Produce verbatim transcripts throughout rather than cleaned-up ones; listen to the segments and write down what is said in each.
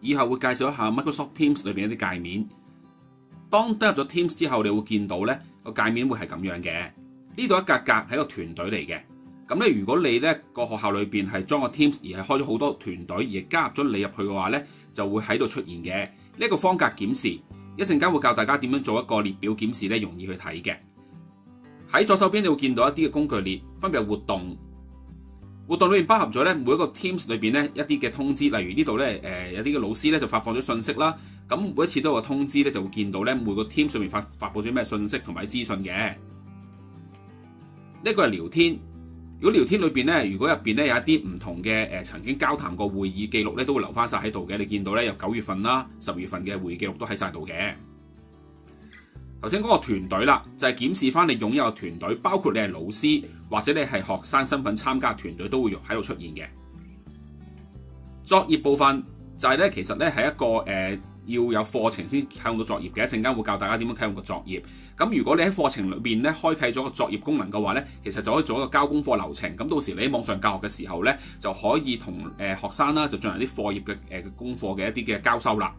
以後會介紹一下 Microsoft Teams 裏邊一啲界面。當登入咗 Teams 之後，你會見到咧個界面會係咁樣嘅。呢度一格格係一個團隊嚟嘅。咁咧，如果你咧個學校裏邊係裝個 Teams 而係開咗好多團隊而加入咗你入去嘅話咧，就會喺度出現嘅。呢一個方格檢視，一陣間會教大家點樣做一個列表檢視咧，容易去睇嘅。喺左手邊你會見到一啲嘅工具列，分別係活動。活動裏面包含咗咧每一個 Teams 裏邊咧一啲嘅通知，例如呢度咧誒有啲嘅老師咧就發放咗信息啦。咁每一次都有個通知咧，就會見到咧每個 Teams 上面發發佈咗咩信息同埋資訊嘅。呢個係聊天。如果聊天裏邊咧，如果入邊咧有一啲唔同嘅誒曾經交談過會議記錄咧，都會留翻晒喺度嘅。你見到咧有九月份啦、十月份嘅會議記錄都喺晒度嘅。頭先嗰個團隊啦，就係檢視翻你擁有嘅團隊，包括你係老師或者你係學生身份參加團隊都會喺度出現嘅。作業部分就係咧，其實咧係一個誒、呃、要有課程先啟用到作業嘅。一陣間會教大家點樣啟用個作業。咁如果你喺課程裏邊咧開啟咗個作業功能嘅話咧，其實就可以做一個交功課流程。咁到時你喺網上教學嘅時候咧，就可以同誒學生啦就進行啲課業嘅誒功課嘅一啲嘅交收啦。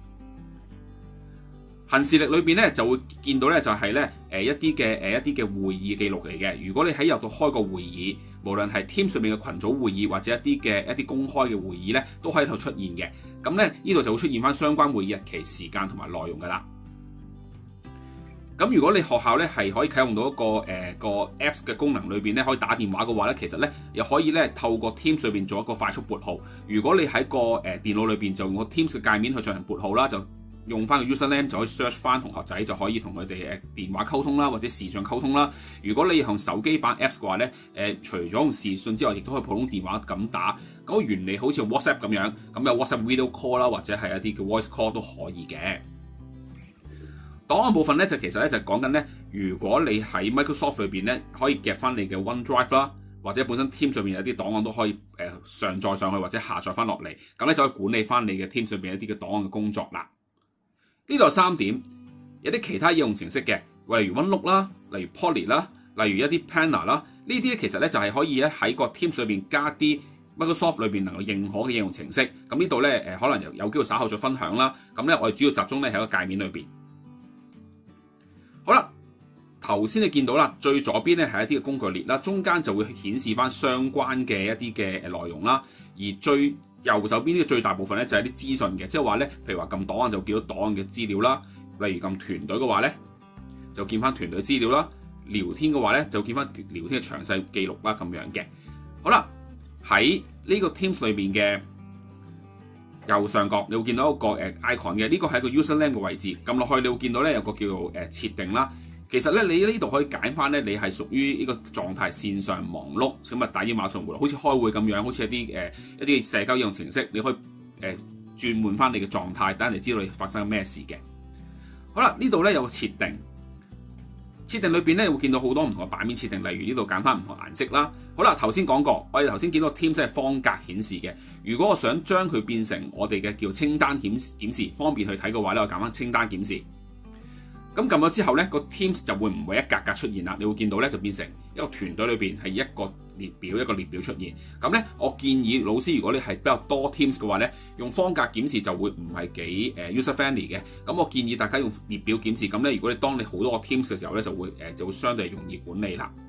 行事曆裏邊咧就會見到咧就係咧誒一啲嘅誒一啲嘅會議記錄嚟嘅。如果你喺入度開個會議，無論係 Teams 上面嘅群組會議或者一啲嘅一啲公開嘅會議咧，都可以喺度出現嘅。咁咧呢度就會出現翻相關會議日期、時間同埋內容噶啦。咁如果你學校咧係可以啟用到一個誒、呃、個 Apps 嘅功能裏邊咧，可以打電話嘅話咧，其實咧又可以咧透過 Teams 裏邊做一個快速撥號。如果你喺個誒、呃、電腦裏邊就用個 Teams 嘅界面去進行撥號啦，就用翻個 username 就可以 search 翻同學仔，就可以同佢哋誒電話溝通啦，或者視像溝通啦。如果你用手機版 Apps 嘅話咧，誒、呃、除咗用視訊之外，亦都可以普通電話咁打。咁、那個原理好似 WhatsApp 咁樣，咁有 WhatsApp video call 啦，或者係一啲嘅 voice call 都可以嘅。檔案部分咧就其實咧就講緊咧，如果你喺 Microsoft 裏邊咧可以夾翻你嘅 OneDrive 啦，或者本身 Teams 上面有啲檔案都可以誒、呃、上載上去或者下載翻落嚟，咁咧就可以管理翻你嘅 Teams 上邊一啲嘅檔案嘅工作啦。呢度有三點，有啲其他應用程式嘅，例如 OneNote 啦，例如 Poly 啦，例如一啲 Planner 啦，呢啲咧其實咧就係可以咧喺個 Teams 裏邊加啲 Microsoft 裏邊能夠認可嘅應用程式。咁呢度咧誒可能有有機會稍後再分享啦。咁咧我哋主要集中咧喺個界面裏邊。好啦，頭先你見到啦，最左邊咧係一啲嘅工具列啦，中間就會顯示翻相關嘅一啲嘅誒內容啦，而最右手邊呢個最大部分咧就係啲資訊嘅，即係話咧，譬如話撳檔案就見到檔案嘅資料啦，例如撳團隊嘅話咧，就見翻團隊資料啦，聊天嘅話咧就見翻聊天嘅詳細記錄啦咁樣嘅。好啦，喺呢個 Teams 裏面嘅右上角，你會見到一個誒 icon 嘅，呢個係個 username 嘅位置，撳落去你會見到咧有個叫做誒設定啦。其實咧你呢度可以揀翻咧，你係屬於呢個狀態線上忙碌，咁啊打英馬上回，好似開會咁樣，好似一啲誒、呃、一啲社交應用程式，你可以誒、呃、轉換翻你嘅狀態，等人哋知道你發生緊咩事嘅。好啦，呢度咧有個設定，設定裏邊咧會見到好多唔同嘅版面設定，例如呢度揀翻唔同顏色啦。好啦，頭先講過，我哋頭先見到 Teams 係方格顯示嘅。如果我想將佢變成我哋嘅叫清單顯檢視，方便去睇嘅話咧，我揀翻清單檢視。咁撳咗之後咧，個 Teams 就會唔會一格格出現啦？你會見到咧就變成一個團隊裏邊係一個列表一個列表出現。咁咧，我建議老師如果你係比較多 Teams 嘅話咧，用方格檢視就會唔係幾誒 user friendly 嘅。咁我建議大家用列表檢視。咁咧，如果你當你好多個 Teams 嘅時候咧，就會誒就會相對容易管理啦。